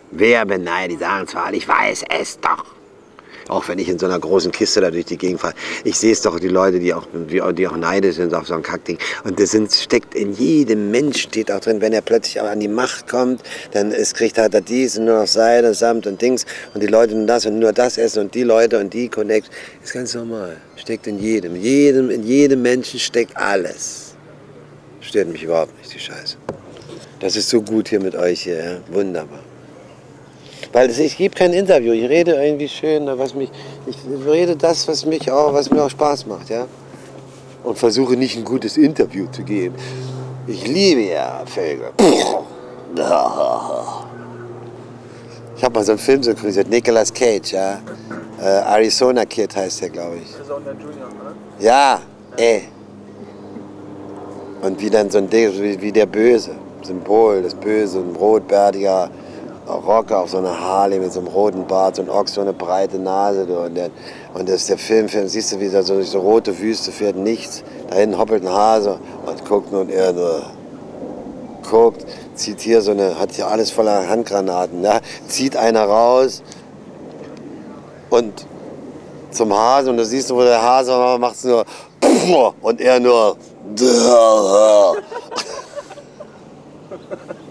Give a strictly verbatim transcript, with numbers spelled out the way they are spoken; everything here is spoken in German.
Wer beneidet? Die sagen zwar, ich weiß es doch. Auch wenn ich in so einer großen Kiste da durch die Gegend fahre. Ich sehe es doch, die Leute, die auch, die, die auch neidisch sind auf so ein Kackding. Und das sind, steckt in jedem Menschen, steht auch drin, wenn er plötzlich an die Macht kommt, dann ist, kriegt halt er dies und nur noch Seide, Samt und Dings. Und die Leute nur das und nur das essen und die Leute und die Connect. Ist ganz normal. Steckt in jedem. jedem. In jedem Menschen steckt alles. Stört mich überhaupt nicht, die Scheiße. Das ist so gut hier mit euch hier. Ja? Wunderbar. Weil ich gebe kein Interview, ich rede irgendwie schön, was mich, ich rede das, was, mich auch, was mir auch Spaß macht, ja. Und versuche nicht ein gutes Interview zu geben. Ich liebe ja Vögel. Ich habe mal so einen Film synchronisiert, Nicolas Cage, ja. Äh, Arizona Kid heißt der, glaube ich. Das ist auch der Junior, oder? Ja, ey. Und wie dann so ein Ding, wie, wie der Böse, Symbol, das Böse, ein rotbärtiger Rocker auf so einer Harley mit so einem roten Bart, so ein Ochs, so eine breite Nase. Und, der, und das ist der Film, Film, siehst du, wie er so durch so rote Wüste fährt, nichts. Da hinten hoppelt ein Hase und guckt nur und er nur guckt, zieht hier so eine, hat hier alles voller Handgranaten, ja? Zieht einer raus und zum Hase und du siehst, wo der Hase macht nur und er nur